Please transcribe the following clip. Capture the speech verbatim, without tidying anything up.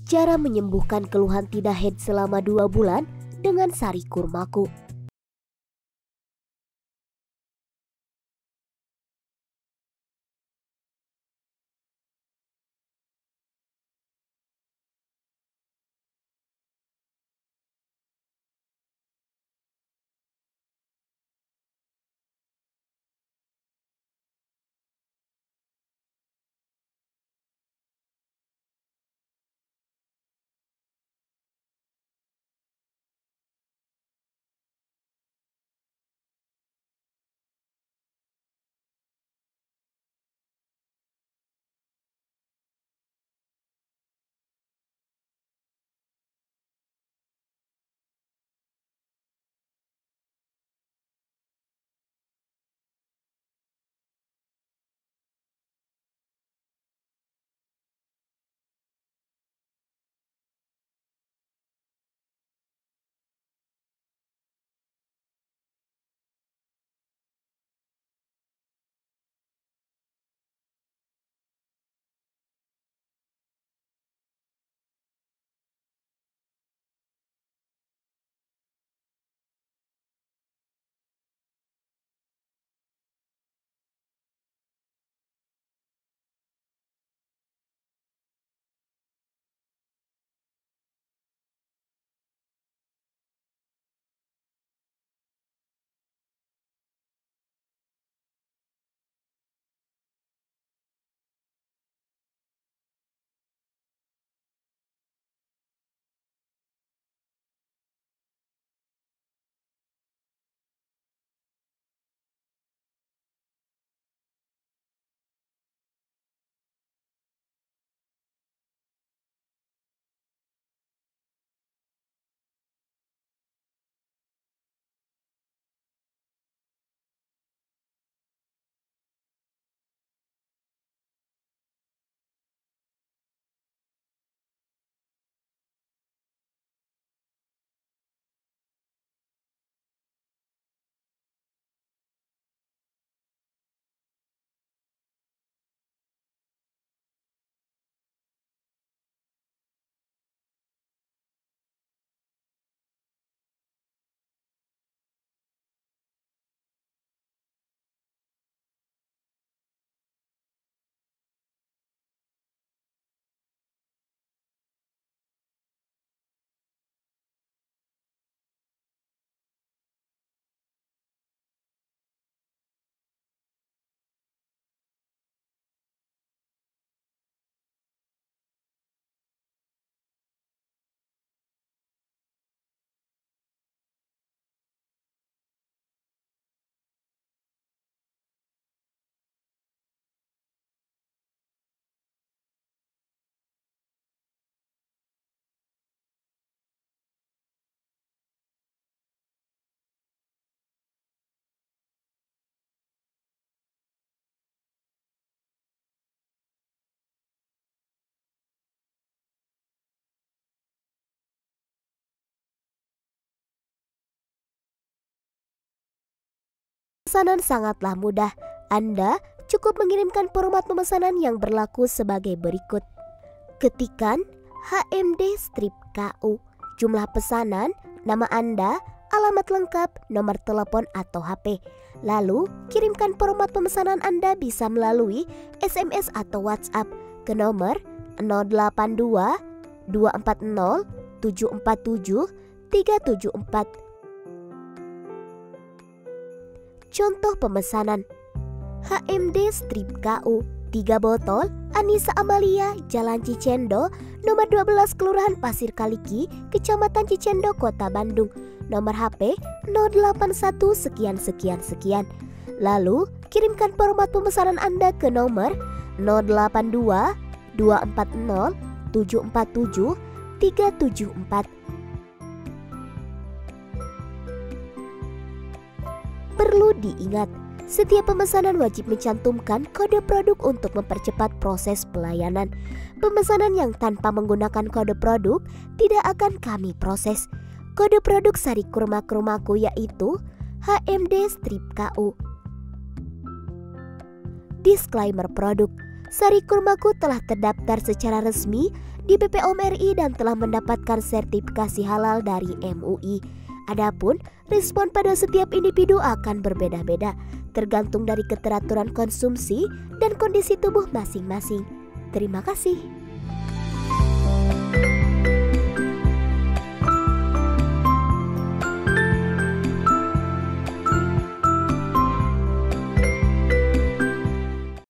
Cara menyembuhkan keluhan tidak haid selama dua bulan dengan sari kurmaku. Pemesanan sangatlah mudah. Anda cukup mengirimkan format pemesanan yang berlaku sebagai berikut. Ketikkan H M D strip K U, jumlah pesanan, nama Anda, alamat lengkap, nomor telepon atau H P. Lalu kirimkan format pemesanan Anda bisa melalui S M S atau WhatsApp ke nomor nol delapan dua dua empat nol tujuh empat tujuh tiga tujuh empat. Contoh pemesanan: H M D strip K U tiga botol, Anissa Amalia, Jalan Cicendo, nomor dua belas, Kelurahan Pasir Kaliki, Kecamatan Cicendo, Kota Bandung. Nomor H P nol delapan satu sekian sekian sekian. Lalu kirimkan format pemesanan Anda ke nomor nol delapan dua dua empat nol tujuh empat tujuh tiga tujuh empat. Perlu diingat, setiap pemesanan wajib mencantumkan kode produk untuk mempercepat proses pelayanan. Pemesanan yang tanpa menggunakan kode produk tidak akan kami proses. Kode produk Sari Kurma Kurmaku yaitu H M D strip K U. Disclaimer produk: Sari Kurmaku telah terdaftar secara resmi di B P O M R I dan telah mendapatkan sertifikasi halal dari M U I. Adapun respon pada setiap individu akan berbeda-beda, tergantung dari keteraturan konsumsi dan kondisi tubuh masing-masing. Terima kasih.